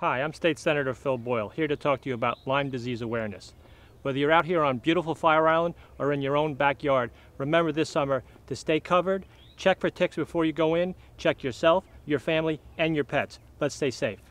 Hi, I'm State Senator Phil Boyle, here to talk to you about Lyme disease awareness. Whether you're out here on beautiful Fire Island or in your own backyard, remember this summer to stay covered, check for ticks before you go in, check yourself, your family, and your pets. Let's stay safe.